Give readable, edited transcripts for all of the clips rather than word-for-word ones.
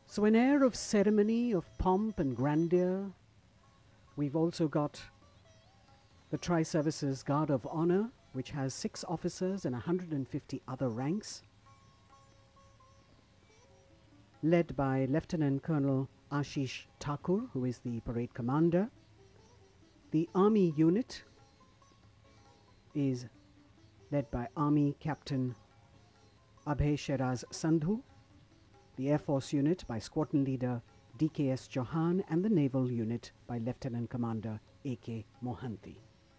So an air of ceremony, of pomp and grandeur. We've also got the Tri-Services Guard of Honor, which has 6 officers and 150 other ranks, led by Lieutenant Colonel Ashish Thakur, who is the parade commander. The Army unit is led by Army Captain Abhay Sheraz Sandhu, the Air Force unit by Squadron Leader DKS Chauhan, and the Naval unit by Lieutenant Commander AK Mohanty.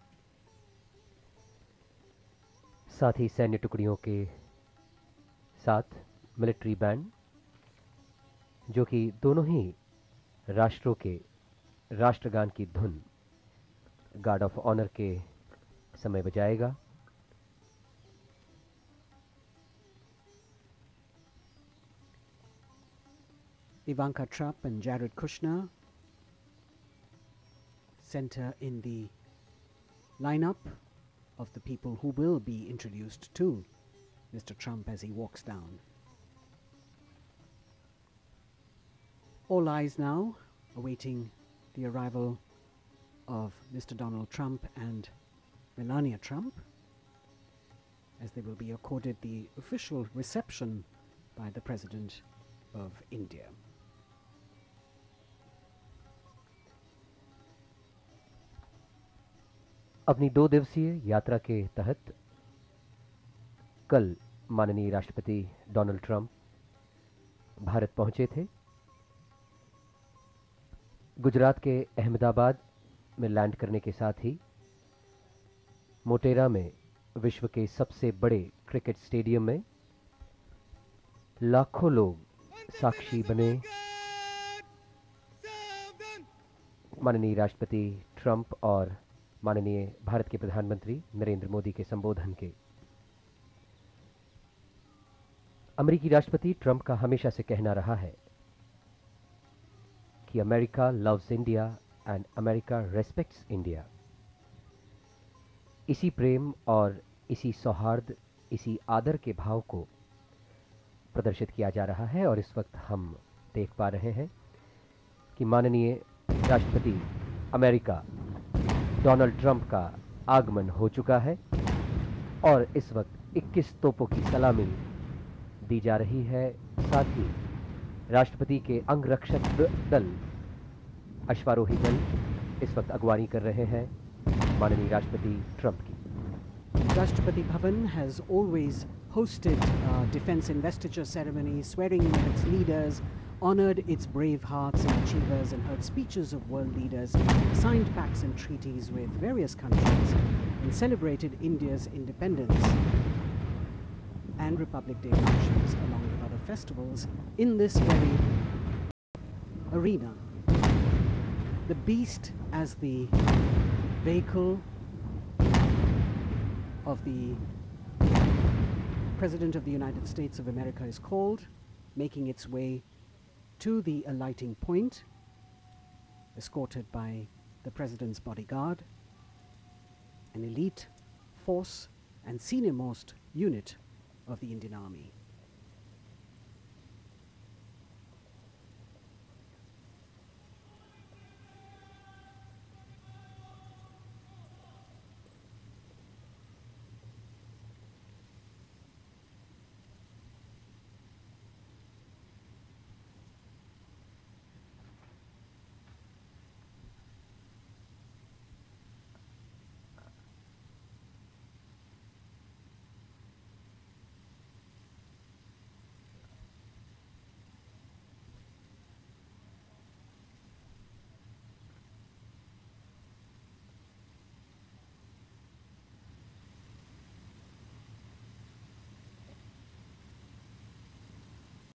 साथ ही सैन्य टुकड़ियों के साथ military band, जो कि दोनों ही राष्ट्रों के राष्ट्रगान की धुन गार्ड ऑफ ऑनर के समय बजाएगा। Ivanka Trump and Jared Kushner center in the lineup of the people who will be introduced to Mr. Trump as he walks down. All eyes now awaiting the arrival of Mr. Donald Trump and Melania Trump, as they will be accorded the official reception by the President of India. अपनी 2 दिवसीय यात्रा के तहत कल माननीय राष्ट्रपति Donald Trump Bharat पहुंचे थे। गुजरात के अहमदाबाद में लैंड करने के साथ ही मोटेरा में विश्व के सबसे बड़े क्रिकेट स्टेडियम में लाखों लोग साक्षी बने माननीय राष्ट्रपति ट्रंप और माननीय भारत के प्रधानमंत्री नरेंद्र मोदी के संबोधन के। अमेरिकी राष्ट्रपति ट्रंप का हमेशा से कहना रहा है कि America loves India and America respects India. इसी प्रेम और इसी सौहार्द, इसी आदर के भाव को प्रदर्शित किया जा रहा है और इस वक्त हम देख पा रहे हैं कि माननीय राष्ट्रपति अमेरिका डोनाल्ड ट्रंप का आगमन हो चुका है और इस वक्त 21 तोपों की सलामी दी जा रही है। साथ ही राष्ट्रपति के अंगरक्षक दल, अश्वारोही दल इस वक्त अगवानी कर रहे हैं माननीय राष्ट्रपति ट्रंप की। Rashtrapati Bhavan has always hosted defense investiture ceremonies, swearing in its leaders, honored its brave hearts and achievers, and heard speeches of world leaders, signed pacts and treaties with various countries, and celebrated India's independence and Republic Day functions along with other festivals in this very arena. The beast as the vehicle of the President of the United States of America is called, making its way to the alighting point, escorted by the President's bodyguard, an elite force and senior-most unit of the Indian Army.